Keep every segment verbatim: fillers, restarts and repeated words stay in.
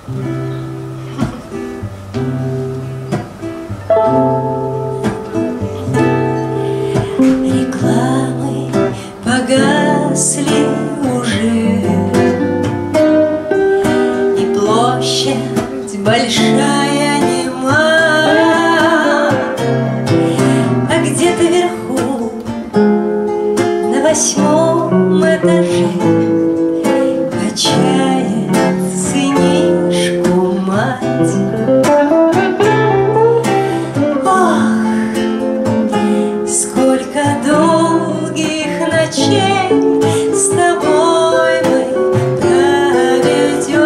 Рекламы погасли уже, и площадь большая нема, а где-то вверху на восьмом этаже качает сынишку мать. Сколько долгих ночей с тобой мы проведем.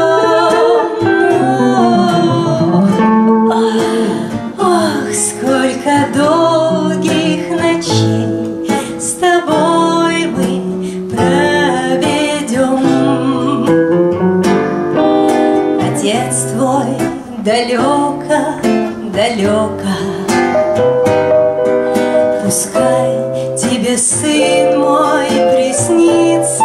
Ох, сколько долгих ночей с тобой мы проведем. Отец твой далеко, далеко, пускай тебе, сын мой, приснится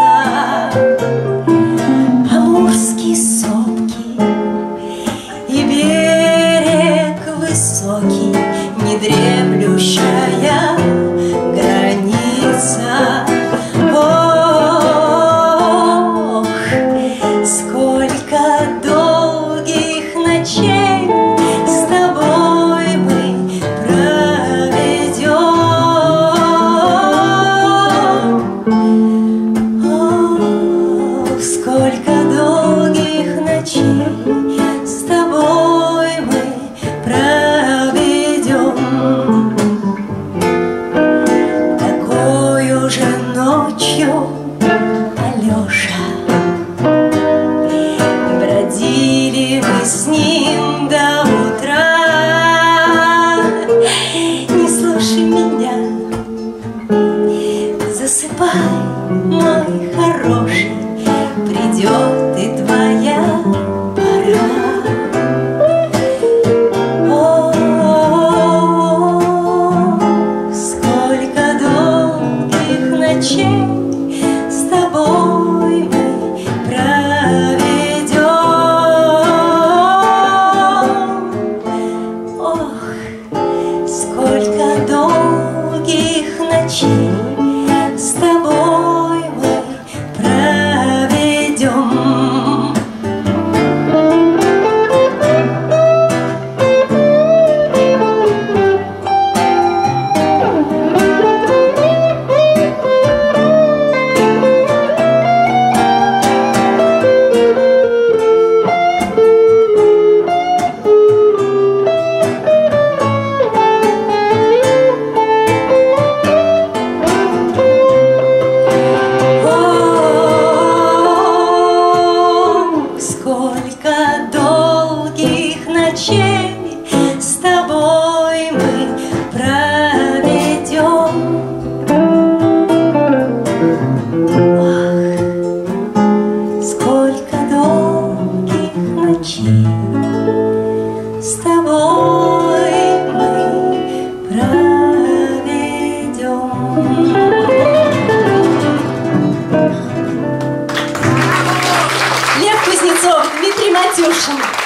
амурские сопки и берег высокий, недремлющая граница. Ох, сколько долгих ночей с тобой мы проведем. Сколько долгих ночей с тобой мы проведем. Такою же ночью, Алеша, бродили мы с ним до утра. Не слушай меня, засыпай, мой хороший, придет и твоя пора. О, сколько долгих ночей с тобой мы проведем. Ох, сколько долгих ночей с тобой мы проведем. Сколько долгих ночей с тобой мы проведем. Ах, сколько долгих ночей с тобой мы проведем. Лев Кузнецов, Дмитрий Матюшин.